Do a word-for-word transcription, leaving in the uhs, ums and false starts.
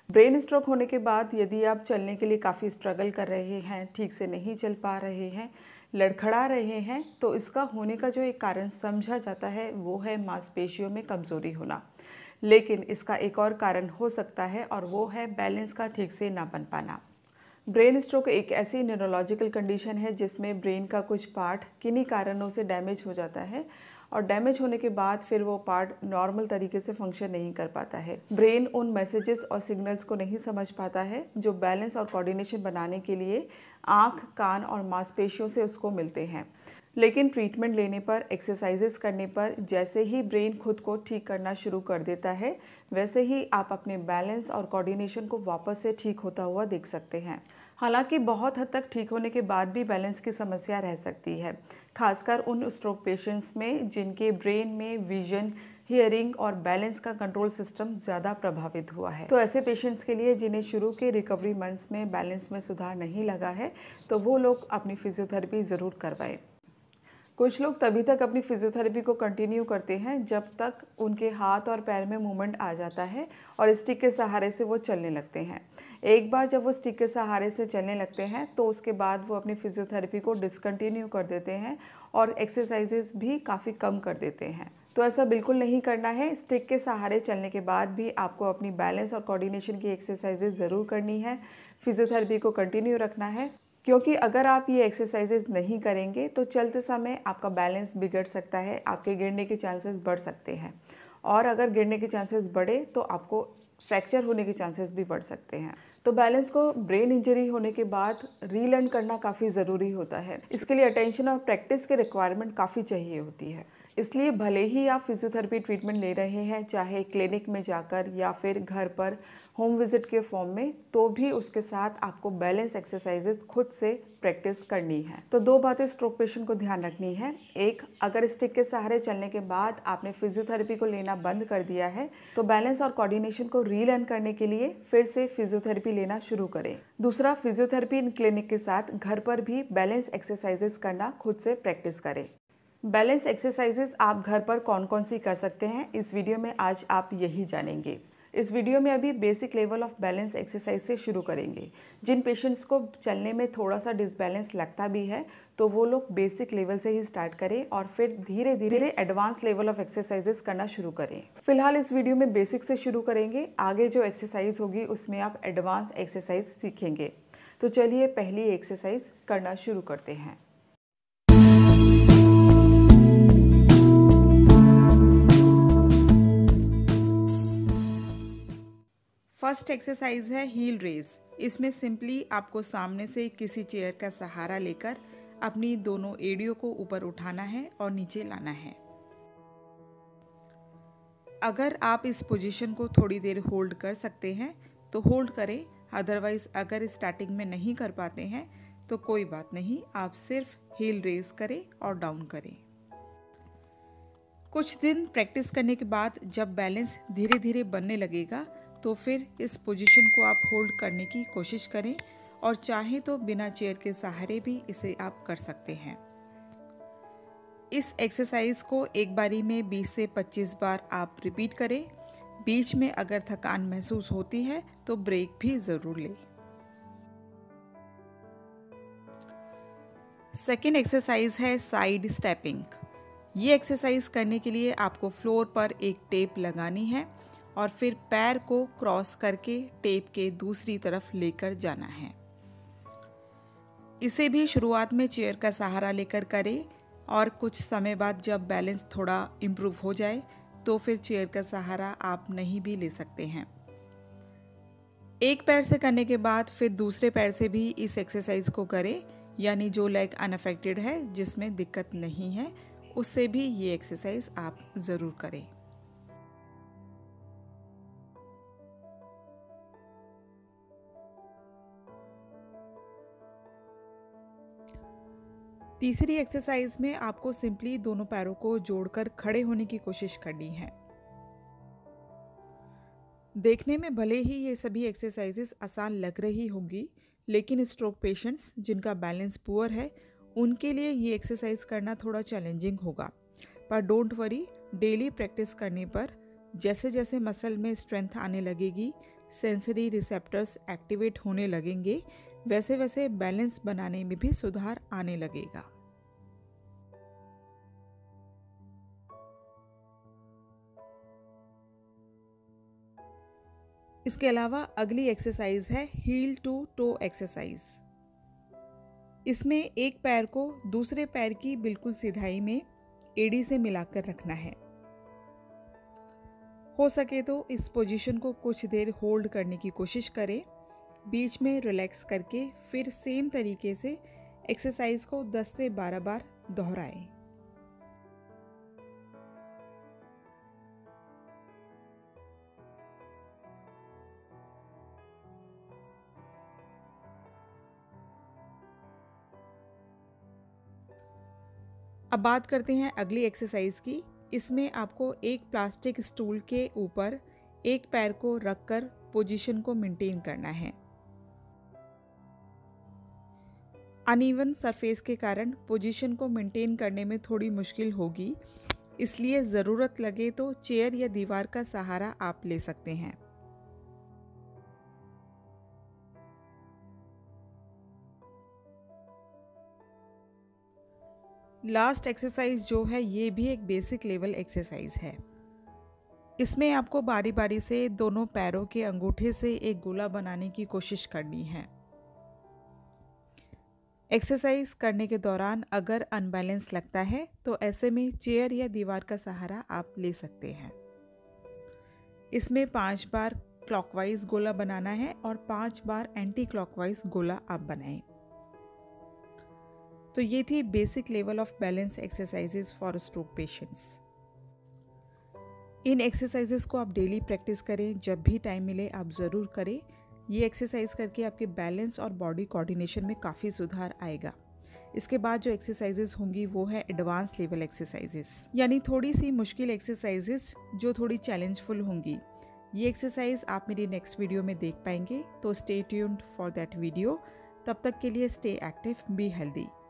Brain stroke होने के बाद यदि आप चलने के लिए काफ़ी स्ट्रगल कर रहे हैं, ठीक से नहीं चल पा रहे हैं, लड़खड़ा रहे हैं, तो इसका होने का जो एक कारण समझा जाता है वो है मांसपेशियों में कमज़ोरी होना। लेकिन इसका एक और कारण हो सकता है और वो है बैलेंस का ठीक से ना बन पाना। ब्रेन स्ट्रोक एक ऐसी न्यूरोलॉजिकल कंडीशन है जिसमें ब्रेन का कुछ पार्ट किन्हीं कारणों से डैमेज हो जाता है और डैमेज होने के बाद फिर वो पार्ट नॉर्मल तरीके से फंक्शन नहीं कर पाता है। ब्रेन उन मैसेजेस और सिग्नल्स को नहीं समझ पाता है जो बैलेंस और कोऑर्डिनेशन बनाने के लिए आँख, कान और मांसपेशियों से उसको मिलते हैं। लेकिन ट्रीटमेंट लेने पर, एक्सरसाइजेस करने पर जैसे ही ब्रेन खुद को ठीक करना शुरू कर देता है, वैसे ही आप अपने बैलेंस और कोऑर्डिनेशन को वापस से ठीक होता हुआ देख सकते हैं। हालांकि बहुत हद तक ठीक होने के बाद भी बैलेंस की समस्या रह सकती है, खासकर उन स्ट्रोक पेशेंट्स में जिनके ब्रेन में विजन, हियरिंग और बैलेंस का कंट्रोल सिस्टम ज़्यादा प्रभावित हुआ है। तो ऐसे पेशेंट्स के लिए जिन्हें शुरू के रिकवरी मंथ्स में बैलेंस में सुधार नहीं लगा है, तो वो लोग अपनी फिजियोथेरेपी ज़रूर करवाएं। कुछ लोग तभी तक अपनी फिजियोथेरेपी को कंटिन्यू करते हैं जब तक उनके हाथ और पैर में मूवमेंट आ जाता है और स्टिक के सहारे से वो चलने लगते हैं। एक बार जब वो स्टिक के सहारे से चलने लगते हैं तो उसके बाद वो अपनी फिजियोथेरेपी को डिसकंटिन्यू कर देते हैं और एक्सरसाइजेस भी काफ़ी कम कर देते हैं। तो ऐसा बिल्कुल नहीं करना है। स्टिक के सहारे चलने के बाद भी आपको अपनी बैलेंस और कोऑर्डिनेशन की एक्सरसाइजेस ज़रूर करनी है, फिजियोथेरेपी को कंटिन्यू रखना है, क्योंकि अगर आप ये एक्सरसाइजेज नहीं करेंगे तो चलते समय आपका बैलेंस बिगड़ सकता है, आपके गिरने के चांसेस बढ़ सकते हैं और अगर गिरने के चांसेस बढ़े तो आपको फ्रैक्चर होने के चांसेस भी बढ़ सकते हैं। तो बैलेंस को ब्रेन इंजरी होने के बाद रीलर्न करना काफ़ी ज़रूरी होता है। इसके लिए अटेंशन और प्रैक्टिस की रिक्वायरमेंट काफ़ी चाहिए होती है। इसलिए भले ही आप फिजियोथेरेपी ट्रीटमेंट ले रहे हैं, चाहे क्लिनिक में जाकर या फिर घर पर होम विजिट के फॉर्म में, तो भी उसके साथ आपको बैलेंस एक्सरसाइजेस खुद से प्रैक्टिस करनी है। तो दो बातें स्ट्रोक पेशेंट को ध्यान रखनी है। एक, अगर स्टिक के सहारे चलने के बाद आपने फिजियोथेरेपी को लेना बंद कर दिया है तो बैलेंस और कोऑर्डिनेशन को रीलर्न करने के लिए फिर से फिजियोथेरेपी लेना शुरू करें। दूसरा, फिजियोथेरेपी इन क्लिनिक के साथ घर पर भी बैलेंस एक्सरसाइजेस करना खुद से प्रैक्टिस करें। बैलेंस एक्सरसाइजेस आप घर पर कौन कौन सी कर सकते हैं, इस वीडियो में आज आप यही जानेंगे। इस वीडियो में अभी basic level of balance exercise से शुरू करेंगे। जिन पेशेंट्स को चलने में थोड़ा सा डिसबैलेंस लगता भी है तो वो लोग बेसिक लेवल से ही स्टार्ट करें और फिर धीरे धीरे एडवांस लेवल ऑफ एक्सरसाइजेस करना शुरू करें। फिलहाल इस वीडियो में बेसिक से शुरू करेंगे, आगे जो एक्सरसाइज होगी उसमें आप एडवांस एक्सरसाइज सीखेंगे। तो चलिए पहली एक्सरसाइज करना शुरू करते हैं। फर्स्ट एक्सरसाइज है हील रेज। इसमें सिंपली आपको सामने से किसी चेयर का सहारा लेकर अपनी दोनों एड़ियों को ऊपर उठाना है और नीचे लाना है। अगर आप इस पोजीशन को थोड़ी देर होल्ड कर सकते हैं तो होल्ड करें, अदरवाइज अगर स्टार्टिंग में नहीं कर पाते हैं तो कोई बात नहीं, आप सिर्फ हील रेज करें और डाउन करें। कुछ दिन प्रैक्टिस करने के बाद जब बैलेंस धीरे धीरे बनने लगेगा तो फिर इस पोजीशन को आप होल्ड करने की कोशिश करें और चाहे तो बिना चेयर के सहारे भी इसे आप कर सकते हैं। इस एक्सरसाइज को एक बारी में बीस से पच्चीस बार आप रिपीट करें। बीच में अगर थकान महसूस होती है तो ब्रेक भी ज़रूर लें। सेकेंड एक्सरसाइज है साइड स्टेपिंग। ये एक्सरसाइज करने के लिए आपको फ्लोर पर एक टेप लगानी है और फिर पैर को क्रॉस करके टेप के दूसरी तरफ लेकर जाना है। इसे भी शुरुआत में चेयर का सहारा लेकर करें और कुछ समय बाद जब बैलेंस थोड़ा इम्प्रूव हो जाए तो फिर चेयर का सहारा आप नहीं भी ले सकते हैं। एक पैर से करने के बाद फिर दूसरे पैर से भी इस एक्सरसाइज को करें, यानी जो लेग अनअफेक्टेड है, जिसमें दिक्कत नहीं है, उससे भी ये एक्सरसाइज आप ज़रूर करें। तीसरी एक्सरसाइज में आपको सिंपली दोनों पैरों को जोड़कर खड़े होने की कोशिश करनी है। देखने में भले ही ये सभी एक्सरसाइजेस आसान लग रही होंगी, लेकिन स्ट्रोक पेशेंट्स जिनका बैलेंस पुअर है उनके लिए ये एक्सरसाइज करना थोड़ा चैलेंजिंग होगा। पर डोंट वरी, डेली प्रैक्टिस करने पर जैसे जैसे मसल में स्ट्रेंथ आने लगेगी, सेंसरी रिसेप्टर्स एक्टिवेट होने लगेंगे, वैसे वैसे बैलेंस बनाने में भी सुधार आने लगेगा। इसके अलावा अगली एक्सरसाइज है हील टू टो एक्सरसाइज। इसमें एक पैर को दूसरे पैर की बिल्कुल सिधाई में एड़ी से मिलाकर रखना है। हो सके तो इस पोजीशन को कुछ देर होल्ड करने की कोशिश करें, बीच में रिलैक्स करके फिर सेम तरीके से एक्सरसाइज को दस से बारह बार दोहराएं। अब बात करते हैं अगली एक्सरसाइज की। इसमें आपको एक प्लास्टिक स्टूल के ऊपर एक पैर को रखकर पोजीशन को मेंटेन करना है। अनइवन सरफेस के कारण पोजीशन को मेंटेन करने में थोड़ी मुश्किल होगी, इसलिए ज़रूरत लगे तो चेयर या दीवार का सहारा आप ले सकते हैं। लास्ट एक्सरसाइज जो है ये भी एक बेसिक लेवल एक्सरसाइज है। इसमें आपको बारी बारी से दोनों पैरों के अंगूठे से एक गोला बनाने की कोशिश करनी है। एक्सरसाइज करने के दौरान अगर अनबैलेंस लगता है तो ऐसे में चेयर या दीवार का सहारा आप ले सकते हैं। इसमें पांच बार क्लॉकवाइज गोला बनाना है और पांच बार एंटी क्लॉकवाइज गोला आप बनाएं। तो ये थी basic level of balance exercises for stroke patients. इन एक्सरसाइजेस को आप डेली प्रैक्टिस करें, जब भी टाइम मिले आप ज़रूर करें। ये एक्सरसाइज करके आपके बैलेंस और बॉडी कोऑर्डिनेशन में काफ़ी सुधार आएगा। इसके बाद जो एक्सरसाइजेस होंगी वो है एडवांस लेवल एक्सरसाइजेस, यानी थोड़ी सी मुश्किल एक्सरसाइजेस जो थोड़ी चैलेंजफुल होंगी। ये एक्सरसाइज आप मेरी नेक्स्ट वीडियो में देख पाएंगे, तो stay tuned for that video. तब तक के लिए स्टे एक्टिव, बी हेल्दी।